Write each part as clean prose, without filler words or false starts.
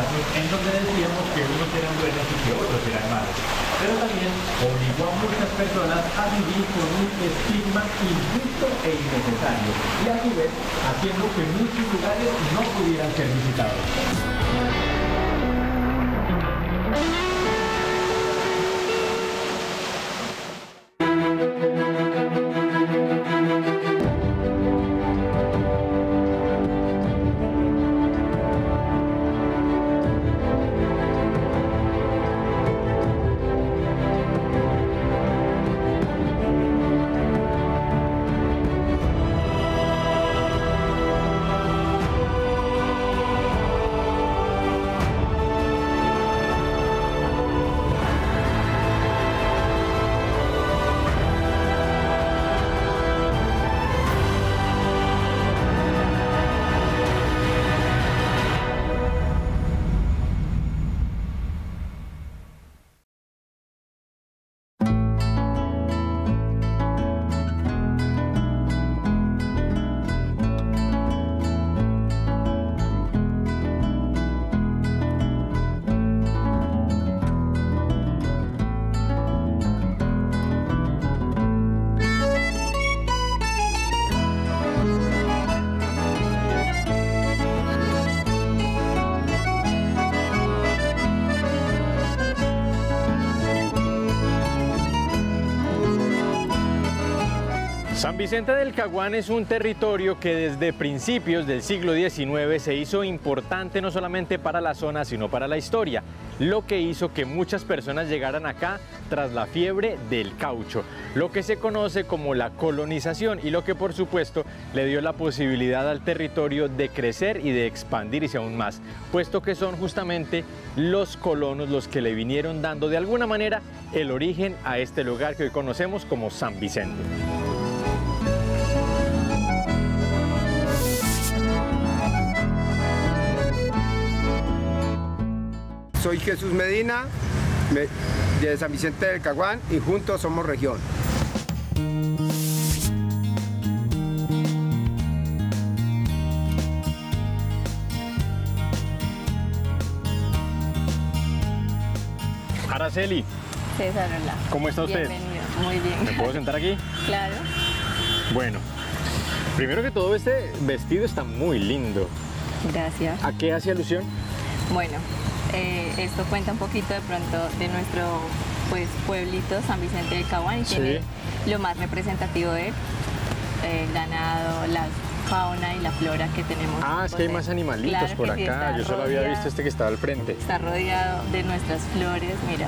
espacios en donde decíamos que unos eran buenos y que otros eran malos. Pero también obligó a muchas personas a vivir con un estigma injusto e innecesario y a su vez haciendo que muchos lugares no pudieran ser visitados. San Vicente del Caguán es un territorio que desde principios del siglo XIX se hizo importante no solamente para la zona, sino para la historia, lo que hizo que muchas personas llegaran acá tras la fiebre del caucho, lo que se conoce como la colonización y lo que por supuesto le dio la posibilidad al territorio de crecer y de expandirse aún más, puesto que son justamente los colonos los que le vinieron dando de alguna manera el origen a este lugar que hoy conocemos como San Vicente. Soy Jesús Medina, de San Vicente del Caguán, y juntos somos región. Araceli. César, hola. ¿Cómo está usted? Bienvenido, muy bien. ¿Me puedo sentar aquí? Claro. Bueno, primero que todo este vestido está muy lindo. Gracias. ¿A qué hace alusión? Bueno, esto cuenta un poquito de pronto de nuestro pueblito San Vicente del Caguán y tiene lo más representativo de él, el ganado, la fauna y la flora que tenemos. Ah, es que hay más animalitos claro por sí, acá. Yo solo había visto este que estaba al frente. Está rodeado de nuestras flores, mira.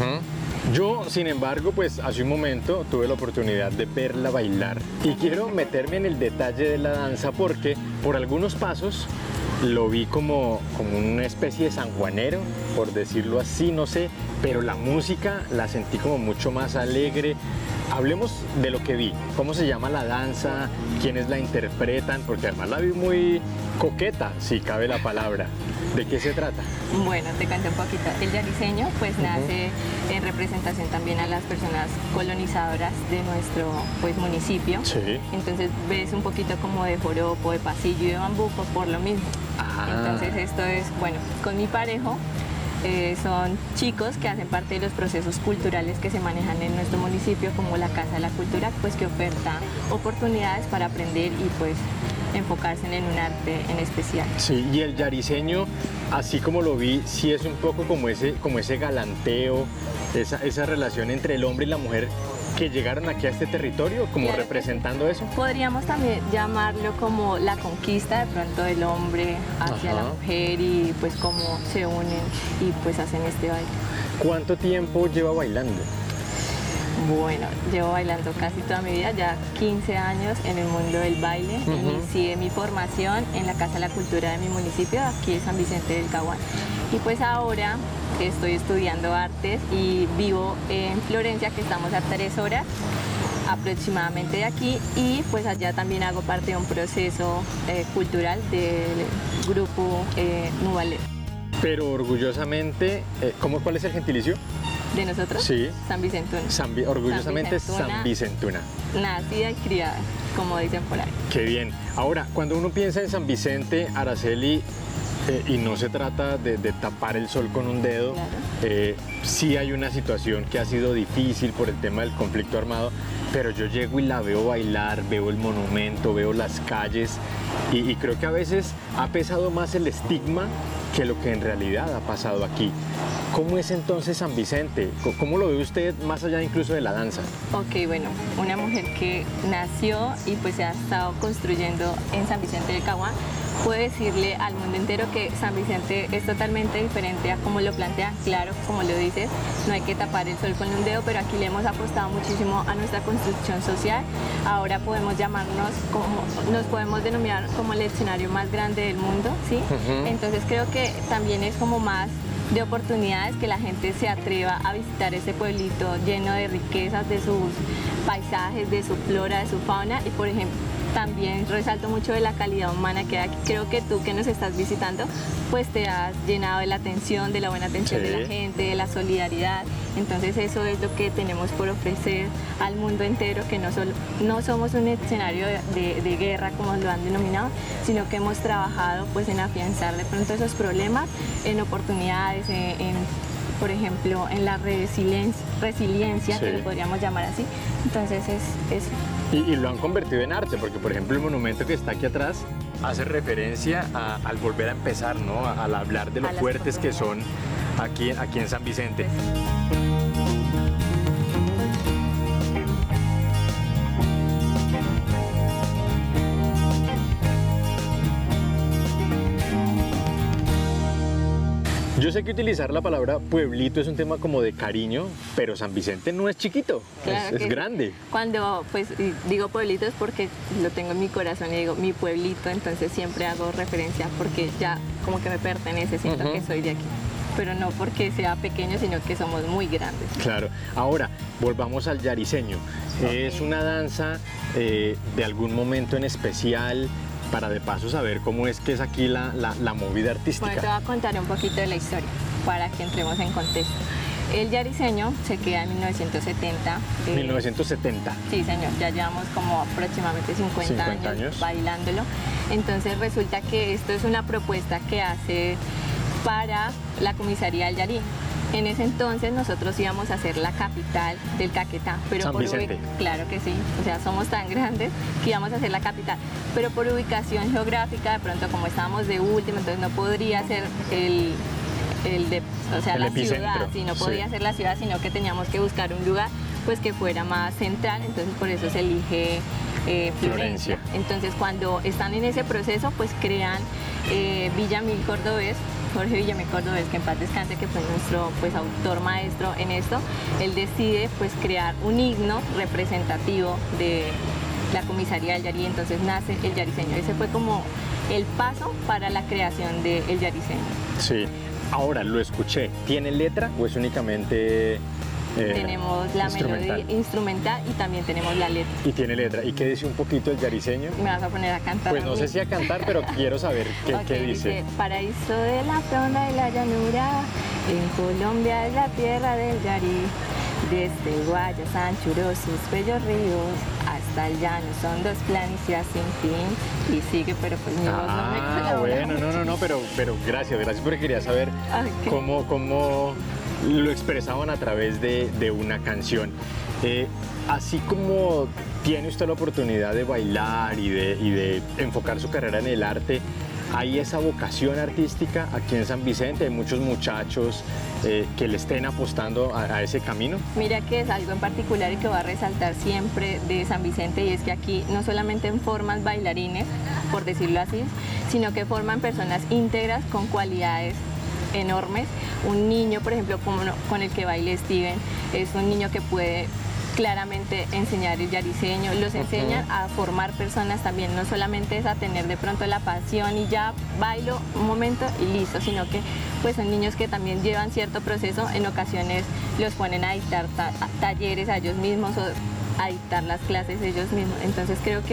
Yo, sin embargo, pues hace un momento tuve la oportunidad de verla bailar y quiero meterme en el detalle de la danza porque por algunos pasos lo vi como una especie de sanjuanero, por decirlo así, no sé, pero la música la sentí como mucho más alegre. Hablemos de lo que vi, cómo se llama la danza, quiénes la interpretan, porque además la vi muy coqueta, si cabe la palabra. ¿De qué se trata? Bueno, te cuento un poquito. El yariseño pues nace en representación también a las personas colonizadoras de nuestro municipio. Sí. Entonces ves un poquito como de joropo, de pasillo y de bambuco por lo mismo. Entonces esto es, bueno, con mi parejo. Son chicos que hacen parte de los procesos culturales que se manejan en nuestro municipio, como la Casa de la Cultura, pues que oferta oportunidades para aprender y pues enfocarse en un arte en especial. Sí, y el yariseño, así como lo vi, sí es un poco como ese galanteo, esa relación entre el hombre y la mujer que llegaron aquí a este territorio, como claro, representando eso. Podríamos también llamarlo como la conquista de pronto del hombre hacia la mujer y pues cómo se unen y pues hacen este baile. ¿Cuánto tiempo lleva bailando? Bueno, llevo bailando casi toda mi vida, ya 15 años en el mundo del baile. Inicié mi formación en la Casa de la Cultura de mi municipio, aquí en San Vicente del Caguán. Y pues ahora estoy estudiando artes y vivo en Florencia, que estamos a 3 horas aproximadamente de aquí, y pues allá también hago parte de un proceso cultural del grupo Nubalero. Pero orgullosamente, ¿cuál es el gentilicio? ¿De nosotros? Sí. San Vicentuna. Orgullosamente San Vicentuna. Nacida y criada, como dicen por ahí. Qué bien. Ahora, cuando uno piensa en San Vicente, Araceli, Y no se trata de tapar el sol con un dedo. Claro. Sí hay una situación que ha sido difícil por el tema del conflicto armado, pero yo llego y la veo bailar, veo el monumento, veo las calles y creo que a veces ha pesado más el estigma que lo que en realidad ha pasado aquí. ¿Cómo es entonces San Vicente? ¿Cómo lo ve usted más allá incluso de la danza? Ok, bueno, una mujer que nació y pues se ha estado construyendo en San Vicente del Caguán, puede decirle al mundo entero que San Vicente es totalmente diferente a como lo plantea. Claro, como lo dices, no hay que tapar el sol con un dedo, pero aquí le hemos apostado muchísimo a nuestra construcción social. Ahora podemos llamarnos nos podemos denominar como el escenario más grande del mundo, ¿sí? Entonces creo que también es como más de oportunidades que la gente se atreva a visitar ese pueblito lleno de riquezas, de sus paisajes, de su flora, de su fauna y por ejemplo también resalto mucho de la calidad humana que hay aquí. Creo que tú que nos estás visitando pues te has llenado de la atención, de la buena atención de la gente, de la solidaridad. Entonces eso es lo que tenemos por ofrecer al mundo entero, que no somos un escenario de guerra como lo han denominado, sino que hemos trabajado pues en afianzar de pronto esos problemas en oportunidades, por ejemplo, en la resiliencia, que lo podríamos llamar así. Entonces es Y lo han convertido en arte, porque por ejemplo el monumento que está aquí atrás hace referencia al volver a empezar, ¿no? Al hablar de lo fuertes que son aquí en San Vicente. Yo sé que utilizar la palabra pueblito es un tema como de cariño, pero San Vicente no es chiquito, claro es grande. Cuando pues digo pueblito es porque lo tengo en mi corazón y digo mi pueblito, entonces siempre hago referencia porque ya como que me pertenece, siento que soy de aquí. Pero no porque sea pequeño, sino que somos muy grandes. Claro. Ahora, volvamos al yariseño. ¿Es una danza de algún momento en especial? Para de paso saber cómo es que es aquí la movida artística. Bueno, te voy a contar un poquito de la historia para que entremos en contexto. El yariseño se crea en 1970. 1970. Sí, señor, ya llevamos como aproximadamente 50 años bailándolo. Entonces resulta que esto es una propuesta que hace para la comisaría del Yarí. En ese entonces nosotros íbamos a ser la capital del Caquetá, pero San Vicente. Claro que sí, o sea, somos tan grandes que íbamos a ser la capital, pero por ubicación geográfica, de pronto como estábamos de último, entonces no podría ser la ciudad, sí, no podía ser la ciudad, sino que teníamos que buscar un lugar pues que fuera más central, entonces por eso se elige Florencia. Entonces cuando están en ese proceso, pues crean Villamil Cordobés, Jorge Villamil Cordobés, que en paz descanse, que fue nuestro pues autor maestro en esto. Él decide pues crear un himno representativo de la comisaría del Yarí, entonces nace el yariseño. Ese fue como el paso para la creación del yariseño. Sí, ahora lo escuché, ¿tiene letra o es únicamente tenemos la melodía instrumental y también tenemos la letra. Y tiene letra. ¿Y qué dice un poquito el yariseño? Me vas a poner a cantar. Pues no sé si a cantar, pero quiero saber qué dice. Paraíso de la fronda y la llanura, en Colombia es la tierra del Yarí. Desde Guayas, Sanchuró, sus bellos ríos, hasta el llano son dos planicies sin fin. Y sigue, pero pues mi voz no me colabora. Bueno, no, pero gracias porque quería saber cómo lo expresaban a través de una canción. Así como tiene usted la oportunidad de bailar y de enfocar su carrera en el arte, ¿hay esa vocación artística aquí en San Vicente? ¿Hay muchos muchachos que le estén apostando a ese camino? Mira que es algo en particular y que voy a resaltar siempre de San Vicente, y es que aquí no solamente forman bailarines, por decirlo así, sino que forman personas íntegras con cualidades enormes. Un niño, por ejemplo, con el que baile Steven, es un niño que puede claramente enseñar el yariseño, los enseñan a formar personas también, no solamente es a tener de pronto la pasión y ya bailo un momento y listo, sino que pues son niños que también llevan cierto proceso, en ocasiones los ponen a dictar talleres a ellos mismos o a dictar las clases ellos mismos, entonces creo que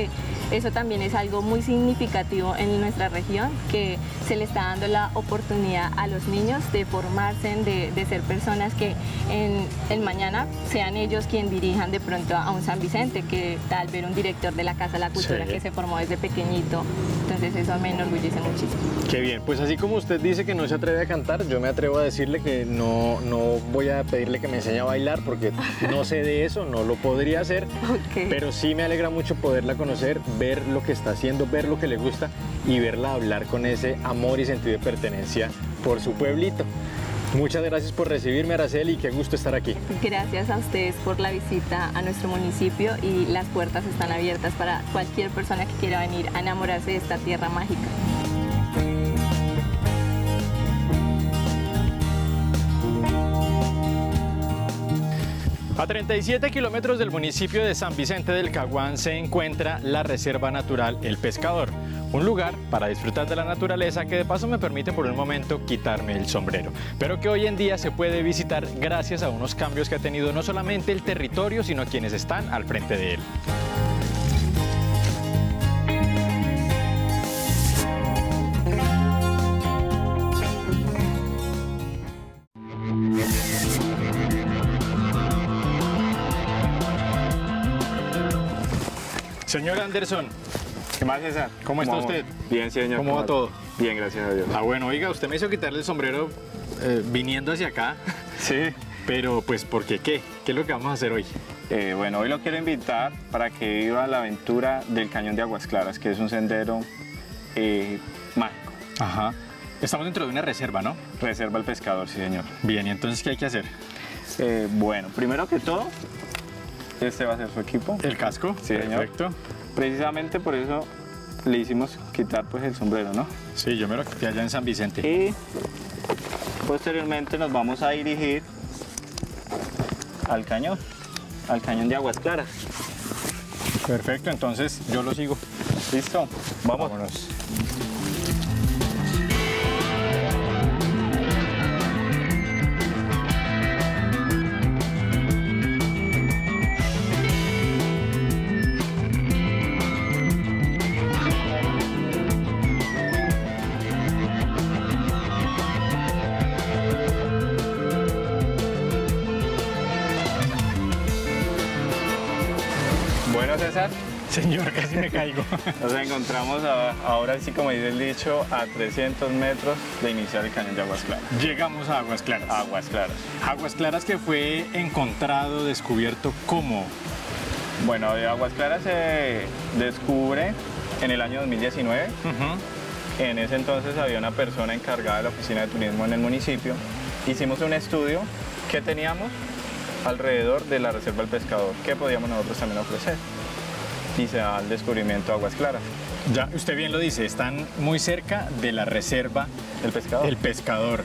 eso también es algo muy significativo en nuestra región, que se le está dando la oportunidad a los niños de formarse, de ser personas que en el mañana sean ellos quien dirijan de pronto a un San Vicente, que tal vez un director de la Casa de la Cultura que se formó desde pequeñito. Entonces eso me enorgullece muchísimo. Qué bien, pues así como usted dice que no se atreve a cantar, yo me atrevo a decirle que no voy a pedirle que me enseñe a bailar porque no sé de eso, no lo podría hacer, pero sí me alegra mucho poderla conocer, ver lo que está haciendo, ver lo que le gusta y verla hablar con ese amor y sentido de pertenencia por su pueblito. Muchas gracias por recibirme, Araceli, y qué gusto estar aquí. Gracias a ustedes por la visita a nuestro municipio y las puertas están abiertas para cualquier persona que quiera venir a enamorarse de esta tierra mágica. A 37 kilómetros del municipio de San Vicente del Caguán se encuentra la Reserva Natural El Pescador, un lugar para disfrutar de la naturaleza que de paso me permite por un momento quitarme el sombrero, pero que hoy en día se puede visitar gracias a unos cambios que ha tenido no solamente el territorio, sino quienes están al frente de él. Señor Anderson, ¿Qué más, César? ¿Cómo está usted? Bien, señor. ¿Cómo va todo? Bien, gracias a Dios. Ah, bueno, oiga, usted me hizo quitarle el sombrero viniendo hacia acá, Sí. pero pues, ¿por qué qué? ¿Qué es lo que vamos a hacer hoy? Bueno, hoy lo quiero invitar para que viva la aventura del Cañón de Aguas Claras, que es un sendero mágico. Ajá. Estamos dentro de una reserva, ¿no? Reserva El Pescador, sí, señor. Bien, ¿y entonces qué hay que hacer? Bueno, primero que todo, este va a ser su equipo. ¿El casco? Sí, señor. Perfecto. Precisamente por eso le hicimos quitar pues el sombrero, ¿no? Sí, yo me lo quité allá en San Vicente. Y posteriormente nos vamos a dirigir al cañón de Aguas Claras. Perfecto, entonces yo lo sigo. ¿Listo? Vamos. Vámonos. Bueno, César, Señor, casi me caigo. nos encontramos ahora sí, como dice el dicho, a 300 metros de iniciar el Cañón de Aguas Claras. Llegamos a Aguas Claras. Aguas Claras. Aguas Claras que fue encontrado, descubierto, ¿cómo? Bueno, Aguas Claras se descubre en el año 2019. En ese entonces había una persona encargada de la oficina de turismo en el municipio. Hicimos un estudio que teníamos alrededor de la Reserva El Pescador, que podíamos nosotros también ofrecer. Y se da el descubrimiento de Aguas Claras. Ya, usted bien lo dice, están muy cerca de la Reserva El Pescador. El Pescador.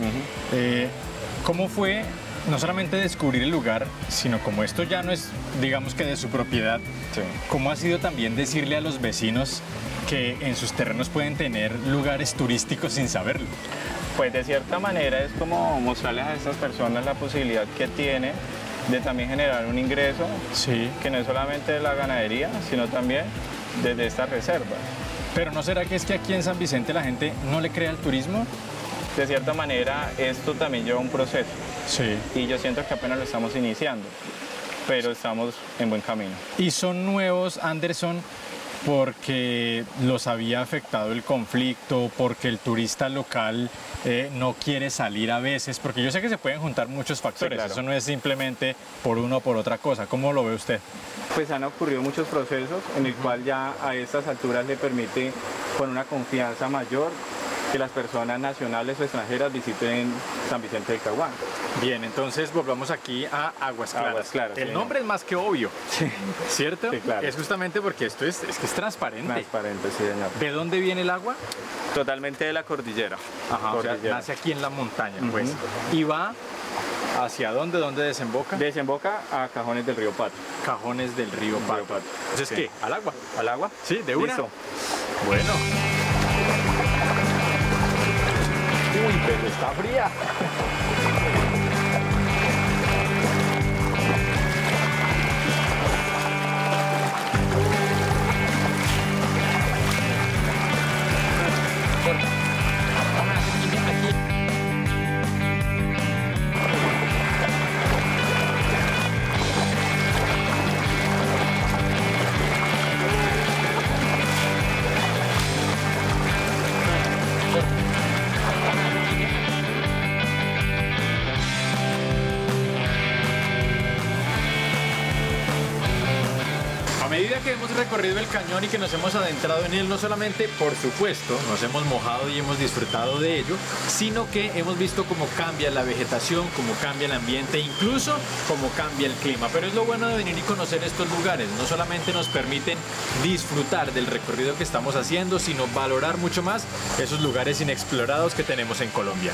¿Cómo fue no solamente descubrir el lugar, sino como esto ya no es, digamos que de su propiedad, Sí. cómo ha sido también decirle a los vecinos que en sus terrenos pueden tener lugares turísticos sin saberlo? Pues de cierta manera es como mostrarles a estas personas la posibilidad que tienen de también generar un ingreso Sí. que no es solamente de la ganadería, sino también desde estas reservas. Pero ¿no será que es que aquí en San Vicente la gente no le cree al turismo? De cierta manera esto también lleva un proceso Sí. y yo siento que apenas lo estamos iniciando, pero estamos en buen camino. Y son nuevos, Anderson, porque los había afectado el conflicto, porque el turista local no quiere salir a veces, porque yo sé que se pueden juntar muchos factores, claro. Eso no es simplemente por uno o por otra cosa. ¿Cómo lo ve usted? Pues han ocurrido muchos procesos en el cual ya a estas alturas le permite con una confianza mayor que las personas nacionales o extranjeras visiten San Vicente del Caguán. Bien, entonces volvamos aquí a Aguas Claras. Aguas Claras, El sí, nombre es más que obvio, ¿cierto? Sí, claro. Es justamente porque esto es que es transparente. Transparente, sí, señor. ¿De dónde viene el agua? Totalmente de la cordillera. Ajá, o sea, Cordillera. nace aquí en la montaña, pues. ¿Y va hacia dónde? ¿Dónde desemboca? Desemboca a Cajones del Río Pato. Cajones del río Pato. Pato. Entonces, Sí. ¿qué? ¿Al agua? ¿Al agua? Sí, de una. Listo. Bueno. Uy, pero está fría. medida que hemos recorrido el cañón y que nos hemos adentrado en él, no solamente, por supuesto, nos hemos mojado y hemos disfrutado de ello, sino que hemos visto cómo cambia la vegetación, cómo cambia el ambiente, incluso cómo cambia el clima. Pero es lo bueno de venir y conocer estos lugares. No solamente nos permiten disfrutar del recorrido que estamos haciendo, sino valorar mucho más esos lugares inexplorados que tenemos en Colombia.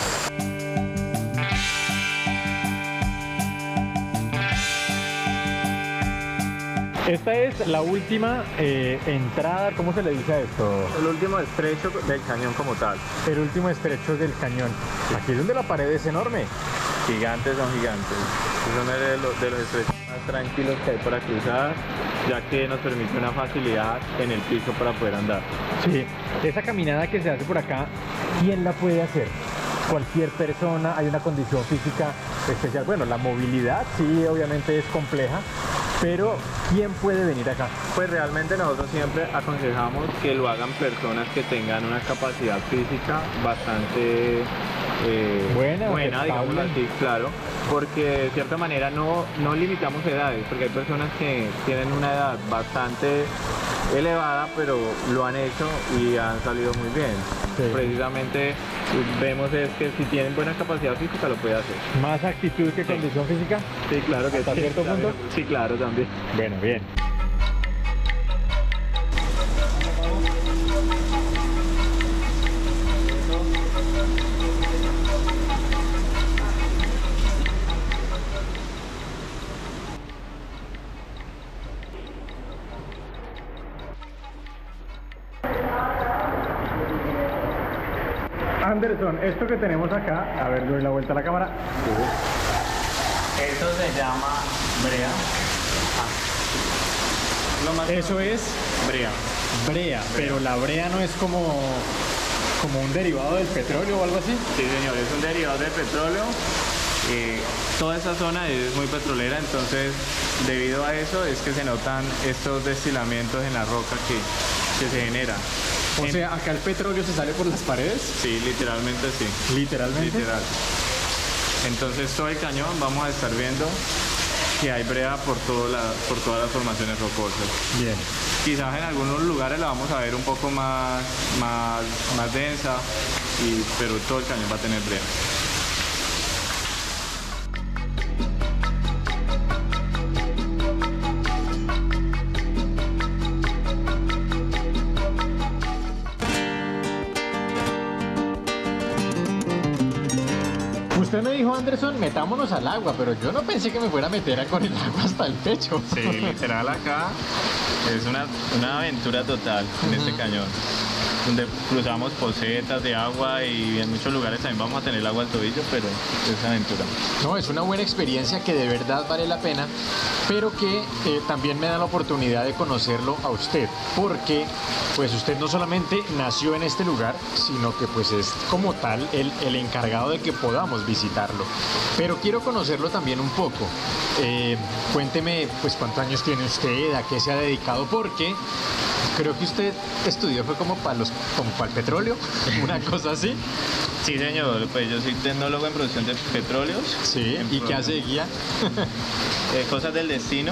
Esta es la última entrada, ¿cómo se le dice a esto? El último estrecho del cañón como tal. El último estrecho del cañón. Aquí es donde la pared es enorme. Gigantes son gigantes. Son de los estrechos más tranquilos que hay para cruzar, ya que nos permite una facilidad en el piso para poder andar. Sí, esa caminada que se hace por acá, ¿quién la puede hacer? Cualquier persona, hay una condición física especial. Bueno, la movilidad sí, obviamente es compleja, pero ¿quién puede venir acá? Pues realmente nosotros siempre aconsejamos que lo hagan personas que tengan una capacidad física bastante buena, digamos así, claro, porque de cierta manera no limitamos edades, porque hay personas que tienen una edad bastante elevada, pero lo han hecho y han salido muy bien. Sí. Precisamente vemos es que si tienen buena capacidad física lo puede hacer. ¿Más actitud que condición física? Sí, claro que ¿hasta cierto punto? Sí, claro, también. Bueno, bien. Anderson, esto que tenemos acá, a ver, doy la vuelta a la cámara. Esto se llama brea. Eso es brea. Brea, pero la brea no es como un derivado del petróleo o algo así. Sí, señor, es un derivado del petróleo. Toda esta zona es muy petrolera, entonces debido a eso es que se notan estos destilamientos en la roca que se generan. O sea, acá el petróleo se sale por las paredes. Sí, literalmente sí. ¿Literalmente? Literal. Entonces todo el cañón vamos a estar viendo que hay brea por todas las formaciones rocosas. Bien. Quizás en algunos lugares la vamos a ver un poco más densa, pero todo el cañón va a tener brea. Usted me dijo, Anderson, metámonos al agua, pero yo no pensé que me fuera a meter con el agua hasta el pecho. Sí, literal acá es una aventura total en este cañón, donde cruzamos pocetas de agua y en muchos lugares también vamos a tener el agua al tobillo, pero es aventura. No, es una buena experiencia que de verdad vale la pena, pero que también me da la oportunidad de conocerlo a usted, porque pues usted no solamente nació en este lugar, sino que pues es como tal el encargado de que podamos visitarlo. Pero quiero conocerlo también un poco. Cuénteme pues cuántos años tiene usted, a qué se ha dedicado, porque creo que usted estudió fue como para el petróleo, una cosa así. Sí, señor, pues yo soy tecnólogo en producción de petróleos. Sí, ¿y qué hace de guía? Cosas del destino,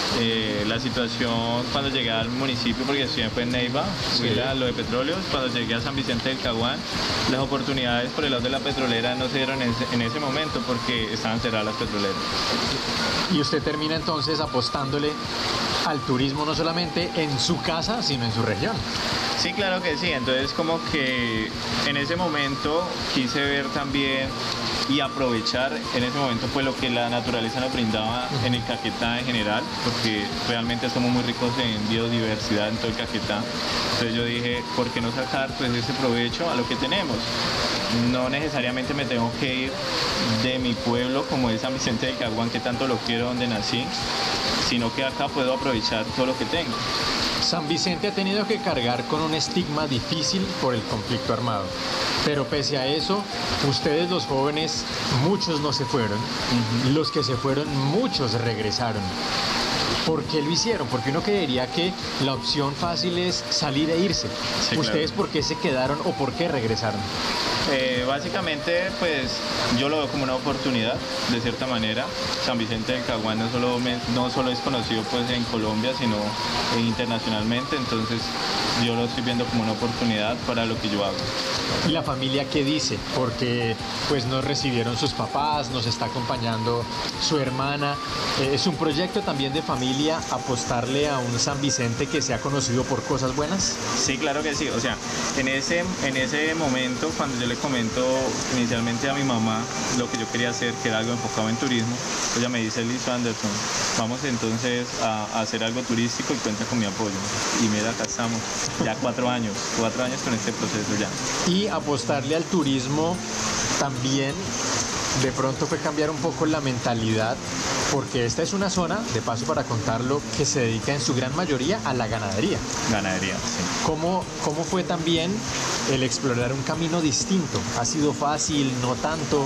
la situación cuando llegué al municipio, porque estudié fue en Neiva, fui a lo de petróleos. Cuando llegué a San Vicente del Caguán, las oportunidades por el lado de la petrolera no se dieron en ese momento porque estaban cerradas las petroleras. Y usted termina entonces apostándole al turismo no solamente en su casa, sino en su región. Sí, claro que sí. Entonces como que en ese momento quise ver también y aprovechar en ese momento pues lo que la naturaleza nos brindaba en el Caquetá en general, porque realmente somos muy ricos en biodiversidad en todo el Caquetá. Entonces yo dije, ¿por qué no sacar pues ese provecho a lo que tenemos? No necesariamente me tengo que ir de mi pueblo como es San Vicente del Caguán, que tanto lo quiero, donde nací, sino que acá puedo aprovechar todo lo que tengo. San Vicente ha tenido que cargar con un estigma difícil por el conflicto armado, pero pese a eso, ustedes los jóvenes, muchos no se fueron, los que se fueron, muchos regresaron. ¿Por qué lo hicieron? Porque uno creería que la opción fácil es salir e irse. Sí, ¿ustedes claro. por qué se quedaron o por qué regresaron? Básicamente, pues yo lo veo como una oportunidad, de cierta manera. San Vicente del Caguán no solo es conocido pues en Colombia, sino internacionalmente, entonces yo lo estoy viendo como una oportunidad para lo que yo hago. ¿Y la familia qué dice? Porque pues nos recibieron sus papás, nos está acompañando su hermana. ¿Es un proyecto también de familia apostarle a un San Vicente que sea conocido por cosas buenas? Sí, claro que sí. O sea, en ese momento, cuando yo le comento inicialmente a mi mamá lo que yo quería hacer, que era algo enfocado en turismo, ella me dice: listo, Anderson, vamos entonces a hacer algo turístico y cuenta con mi apoyo. Y mira, acá estamos, ya 4 años con este proceso ya. Y apostarle al turismo también de pronto fue cambiar un poco la mentalidad, porque esta es una zona, de paso para contarlo, que se dedica en su gran mayoría a la ganadería. Ganadería, sí. ¿Cómo fue también el explorar un camino distinto? ¿Ha sido fácil, no tanto?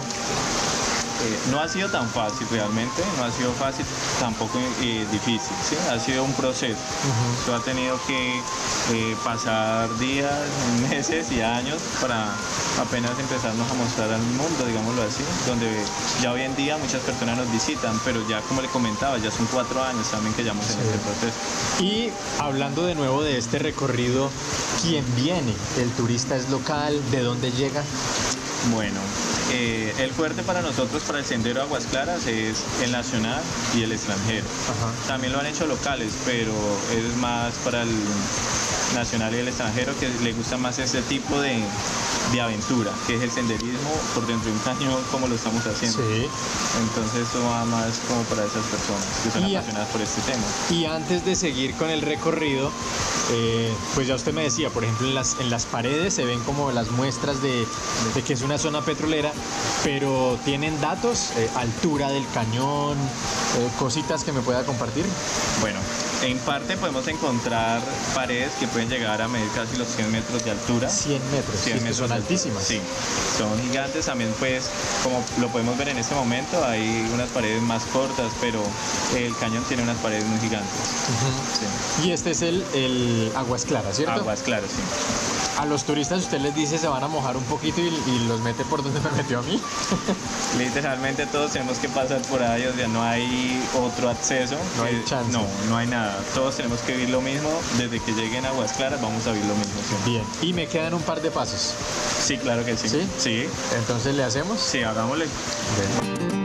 No ha sido tan fácil realmente, no ha sido fácil, tampoco difícil, ¿sí? Ha sido un proceso. Esto ha tenido que pasar días, meses y años para apenas empezarnos a mostrar al mundo, digámoslo así, donde ya hoy en día muchas personas nos visitan, pero ya como le comentaba, ya son 4 años también que llevamos en este proceso. Y hablando de nuevo de este recorrido, ¿quién viene? ¿El turista es local? ¿De dónde llega? Bueno, el fuerte para nosotros, para el Sendero Aguas Claras, es el nacional y el extranjero. También lo han hecho locales, pero es más para el nacional y el extranjero, que le gusta más este tipo de aventura, que es el senderismo por dentro de un cañón, como lo estamos haciendo. Sí. Entonces eso va más como para esas personas que son apasionadas por este tema. Y antes de seguir con el recorrido, pues ya usted me decía, por ejemplo, en las paredes se ven como las muestras de que es una zona petrolera, pero ¿tienen datos? ¿Altura del cañón? ¿Cositas que me pueda compartir? Bueno, en parte podemos encontrar paredes que pueden llegar a medir casi los 100 metros de altura. 100 metros, 100 metros son altísimas. Sí, son gigantes. También pues, como lo podemos ver en este momento, hay unas paredes más cortas, pero el cañón tiene unas paredes muy gigantes. Sí. Y este es el Aguas Claras, ¿cierto? Aguas Claras, sí. A los turistas usted les dice se van a mojar un poquito y los mete por donde me metió a mí. Literalmente todos tenemos que pasar por ahí, o sea, no hay otro acceso. No hay chance. No hay nada. Todos tenemos que vivir lo mismo. Desde que lleguen a Aguas Claras vamos a vivir lo mismo. ¿Sí? Bien. Y me quedan un par de pasos. Sí, claro que sí. ¿Sí? Sí. Entonces, ¿le hacemos? Sí, hagámosle. Bien.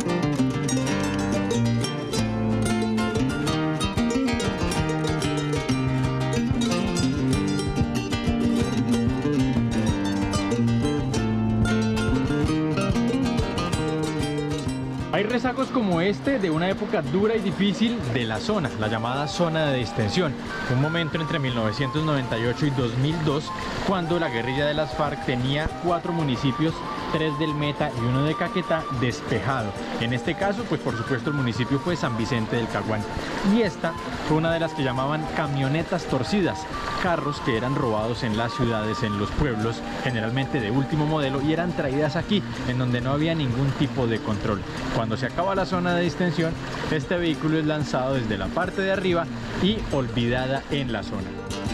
Hay rezagos como este de una época dura y difícil de la zona, la llamada zona de distensión, un momento entre 1998 y 2002, cuando la guerrilla de las FARC tenía 4 municipios, 3 del Meta y 1 de Caquetá despejado. En este caso, pues por supuesto el municipio fue San Vicente del Caguán. Y esta fue una de las que llamaban camionetas torcidas, carros que eran robados en las ciudades, en los pueblos, generalmente de último modelo, y eran traídas aquí, en donde no había ningún tipo de control. Cuando se acaba la zona de distensión, este vehículo es lanzado desde la parte de arriba y olvidada en la zona.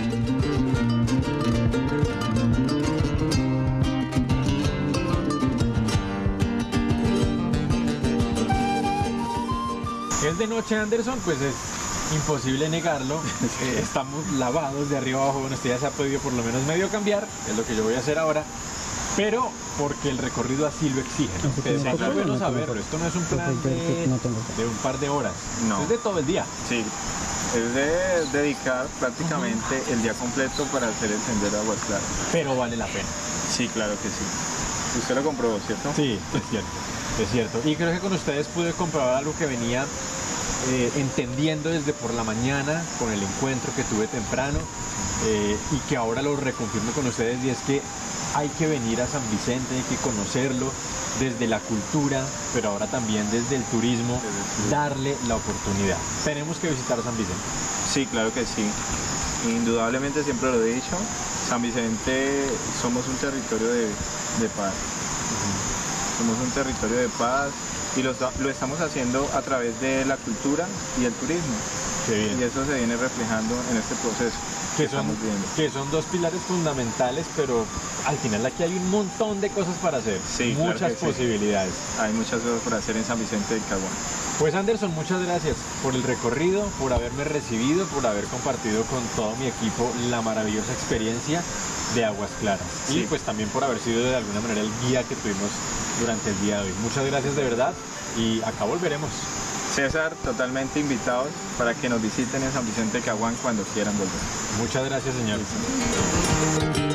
Es de noche, Anderson, pues es imposible negarlo. Estamos lavados de arriba abajo. Bueno, usted ya se ha podido por lo menos medio cambiar, es lo que yo voy a hacer ahora, pero porque el recorrido así lo exige, ¿no? Es bueno saberlo. Esto no es un plan de un par de horas, no. Es de todo el día. Sí, es de dedicar prácticamente el día completo para hacer el Sendero Aguas Claras. Pero vale la pena. Sí, claro que sí. Usted lo comprobó, ¿cierto? Sí, es cierto. Es cierto. Y creo que con ustedes pude comprobar algo que venía entendiendo desde por la mañana con el encuentro que tuve temprano y que ahora lo reconfirmo con ustedes, y es que hay que venir a San Vicente, hay que conocerlo desde la cultura, pero ahora también desde el turismo, darle la oportunidad. Tenemos que visitar San Vicente. Sí, claro que sí. Indudablemente, siempre lo he dicho, San Vicente somos un territorio de paz. Somos un territorio de paz y lo estamos haciendo a través de la cultura y el turismo. Qué bien. Y eso se viene reflejando en este proceso. estamos viendo. Que son dos pilares fundamentales, pero al final aquí hay un montón de cosas para hacer, Sí, muchas claro que sí. posibilidades. Hay muchas cosas por hacer en San Vicente del Caguán. Pues Anderson, muchas gracias por el recorrido, por haberme recibido, por haber compartido con todo mi equipo la maravillosa experiencia de Aguas Claras. Sí. Y pues también por haber sido de alguna manera el guía que tuvimos durante el día de hoy. Muchas gracias de verdad y acá volveremos. César, totalmente invitados para que nos visiten en San Vicente del Caguán cuando quieran volver. Muchas gracias, señor.